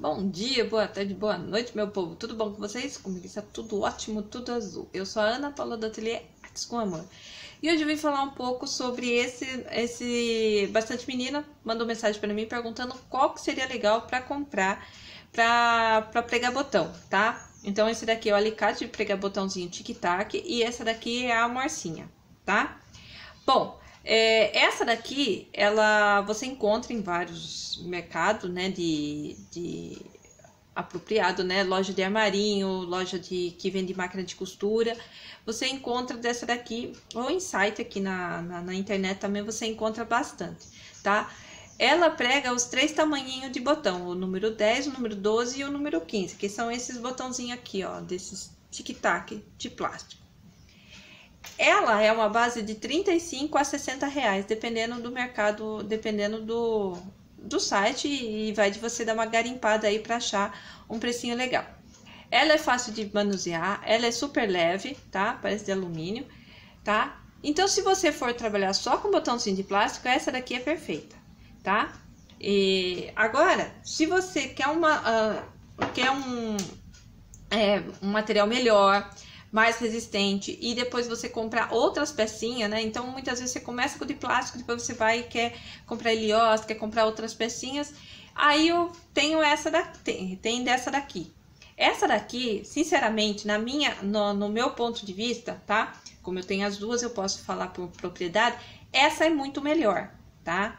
Bom dia, boa tarde, boa noite, meu povo. Tudo bom com vocês? Comigo está tudo ótimo, tudo azul. Eu sou a Ana Paula do Ateliê Artes com Amor. E hoje eu vim falar um pouco sobre bastante menina mandou mensagem para mim perguntando qual que seria legal para comprar para pregar botão, tá? Então esse daqui é o alicate de pregar botãozinho tic-tac e essa daqui é a morcinha, tá? Bom, essa daqui, você encontra em vários mercados, né, de apropriado, né, loja de armarinho, loja que vende máquina de costura, você encontra dessa daqui, ou em site aqui na internet também você encontra bastante, tá? Ela prega os 3 tamanhinhos de botão, o número 10, o número 12 e o número 15, que são esses botãozinhos aqui, ó, desses tic-tac de plástico. Ela é uma base de 35 a 60 reais, dependendo do mercado, dependendo do site, e vai de você dar uma garimpada aí para achar um precinho legal. Ela é fácil de manusear, ela é super leve, tá? Parece de alumínio, tá? Então, se você for trabalhar só com botãozinho de plástico, essa daqui é perfeita, tá? E agora, se você quer um material melhor, mais resistente, e depois você comprar outras pecinhas, né? Então, muitas vezes você começa com o de plástico, depois você vai e quer comprar helios, quer comprar outras pecinhas. Aí eu tenho essa daqui, tem dessa daqui. Essa daqui, sinceramente, no meu ponto de vista, tá? Como eu tenho as duas, eu posso falar por propriedade, essa é muito melhor, tá?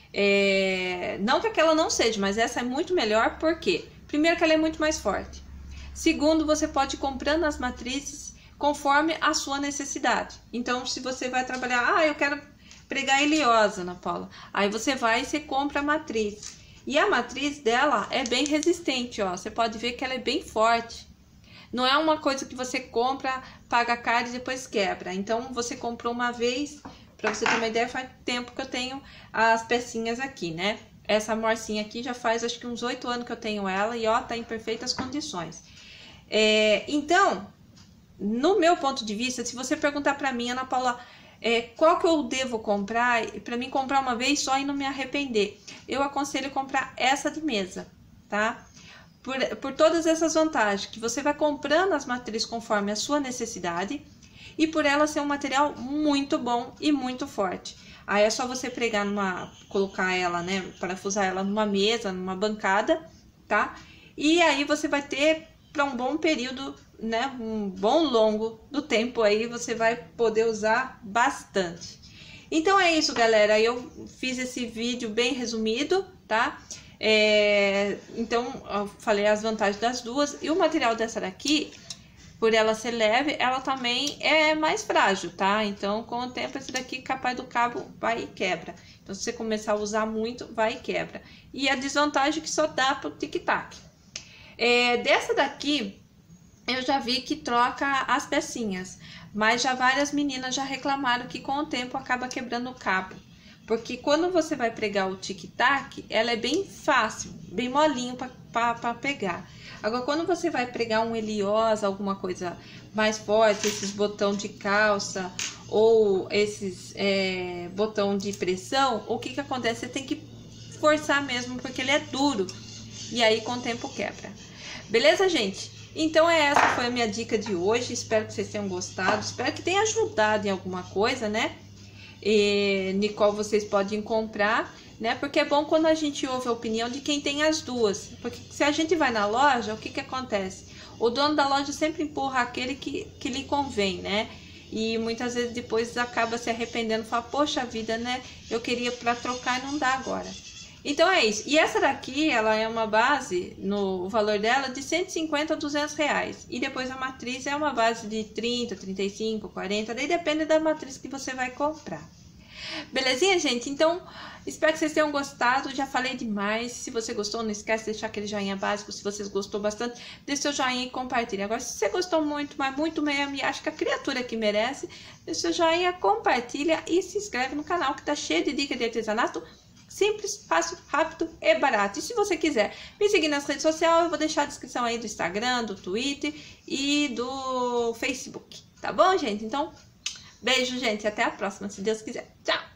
Não que aquela não seja, mas essa é muito melhor, porque primeiro que ela é muito mais forte. Segundo, você pode ir comprando as matrizes conforme a sua necessidade. Então, se você vai trabalhar, eu quero pregar helios, Ana Paula. Aí você vai e você compra a matriz. E a matriz dela é bem resistente, ó. Você pode ver que ela é bem forte. Não é uma coisa que você compra, paga caro e depois quebra. Então, você comprou uma vez, para você ter uma ideia, faz tempo que eu tenho as pecinhas aqui, né? Essa morcinha aqui já faz acho que uns 8 anos que eu tenho ela e ó, tá em perfeitas condições. Então, no meu ponto de vista, se você perguntar para mim, Ana Paula, qual que eu devo comprar, para mim comprar uma vez só e não me arrepender, eu aconselho comprar essa de mesa, tá? Por todas essas vantagens, que você vai comprando as matrizes conforme a sua necessidade e por ela ser um material muito bom e muito forte. Aí é só você pregar colocar ela, né, parafusar ela numa mesa, numa bancada, tá? E aí você vai ter para um bom período, né, um bom longo do tempo aí, você vai poder usar bastante. Então é isso, galera, eu fiz esse vídeo bem resumido, tá? Então eu falei as vantagens das duas, e o material dessa daqui, por ela ser leve, ela também é mais frágil, tá? Então com o tempo esse daqui, capaz do cabo, vai e quebra. Então se você começar a usar muito, vai e quebra. E a desvantagem é que só dá pro tic-tac. Dessa daqui eu já vi que troca as pecinhas, mas já várias meninas já reclamaram que com o tempo acaba quebrando o cabo, porque quando você vai pregar o tic-tac, ela é bem fácil, bem molinho para pegar. Agora quando você vai pregar um helios, alguma coisa mais forte, esses botão de calça ou esses botão de pressão, o que acontece? Você tem que forçar mesmo, porque ele é duro. E aí com o tempo quebra. Beleza, gente? Então essa foi a minha dica de hoje. Espero que vocês tenham gostado. Espero que tenha ajudado em alguma coisa, né? De qual vocês podem comprar, né? Porque é bom quando a gente ouve a opinião de quem tem as duas. Porque se a gente vai na loja, o que acontece? O dono da loja sempre empurra aquele que lhe convém, né? E muitas vezes depois acaba se arrependendo. Fala, poxa vida, né? Eu queria para trocar e não dá agora. Então é isso. E essa daqui, ela é uma base, o valor dela de 150 a 200 reais. E depois a matriz é uma base de 30, 35, 40. Daí depende da matriz que você vai comprar. Belezinha, gente? Então, espero que vocês tenham gostado. Já falei demais. Se você gostou, não esquece de deixar aquele joinha básico. Se vocês gostou bastante, deixe seu joinha e compartilhe. Agora, se você gostou muito, mas muito mesmo, e acha que a criatura que merece, deixe seu joinha, compartilha e se inscreve no canal que tá cheio de dicas de artesanato. Simples, fácil, rápido e barato. E se você quiser me seguir nas redes sociais, eu vou deixar a descrição aí do Instagram, do Twitter e do Facebook. Tá bom, gente? Então, beijo, gente. Até a próxima, se Deus quiser. Tchau!